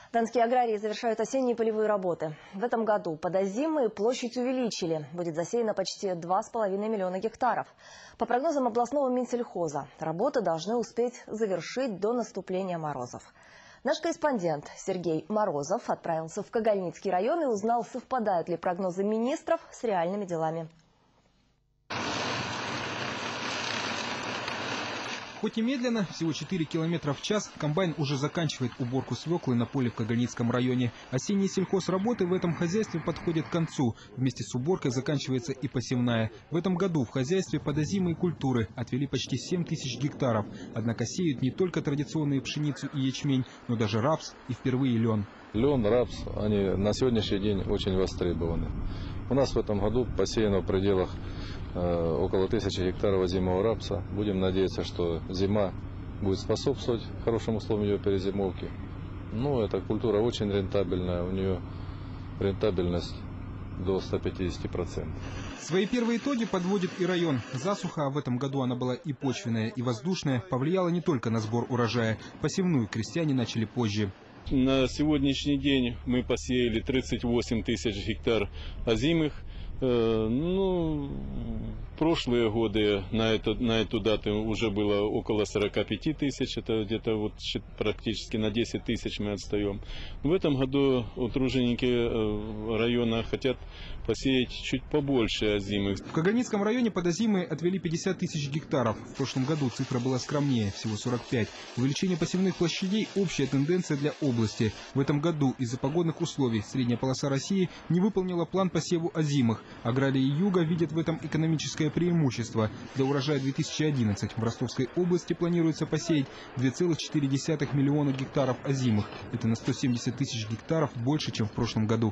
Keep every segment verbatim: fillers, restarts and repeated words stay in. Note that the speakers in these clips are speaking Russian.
Донские аграрии завершают осенние полевые работы. В этом году под озимой площадь увеличили. Будет засеяно почти два с половиной миллиона гектаров. По прогнозам областного Минсельхоза, работы должны успеть завершить до наступления морозов. Наш корреспондент Сергей Морозов отправился в Когольницкий район и узнал, совпадают ли прогнозы министров с реальными делами. Хоть и медленно, всего четыре километра в час, комбайн уже заканчивает уборку свеклы на поле в Когольницком районе. Осенние сельхозработы в этом хозяйстве подходят к концу. Вместе с уборкой заканчивается и посевная. В этом году в хозяйстве под озимые культуры отвели почти семь тысяч гектаров. Однако сеют не только традиционные пшеницу и ячмень, но даже рапс и впервые лен. Лен, рапс, они на сегодняшний день очень востребованы. У нас в этом году посеяно в пределах э, около тысячи гектаров озимого рапса. Будем надеяться, что зима будет способствовать хорошим условиям ее перезимовки. Ну, эта культура очень рентабельная, у нее рентабельность до ста пятидесяти процентов. Свои первые итоги подводит и район. Засуха, а в этом году она была и почвенная, и воздушная, повлияла не только на сбор урожая. Посевную крестьяне начали позже. На сегодняшний день мы посеяли тридцать восемь тысяч гектар озимых. Ну, прошлые годы на эту, на эту дату уже было около сорока пяти тысяч, это где-то вот практически на десять тысяч мы отстаем. В этом году труженики района хотят посеять чуть побольше озимых. В Когольницком районе под озимые отвели пятьдесят тысяч гектаров. В прошлом году цифра была скромнее, всего сорок пять. Увеличение посевных площадей – общая тенденция для области. В этом году из-за погодных условий средняя полоса России не выполнила план посеву озимых. Аграрии юга видят в этом экономическое преимущество. Для урожая две тысячи одиннадцатого в Ростовской области планируется посеять две целых четыре десятых миллиона гектаров озимых. Это на сто семьдесят тысяч гектаров больше, чем в прошлом году.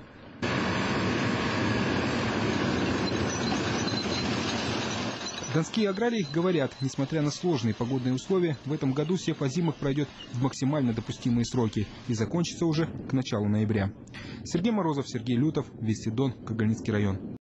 Донские аграрии говорят, несмотря на сложные погодные условия, в этом году сев озимых пройдет в максимально допустимые сроки и закончится уже к началу ноября. Сергей Морозов, Сергей Лютов, Вести Дон, Когольницкий район.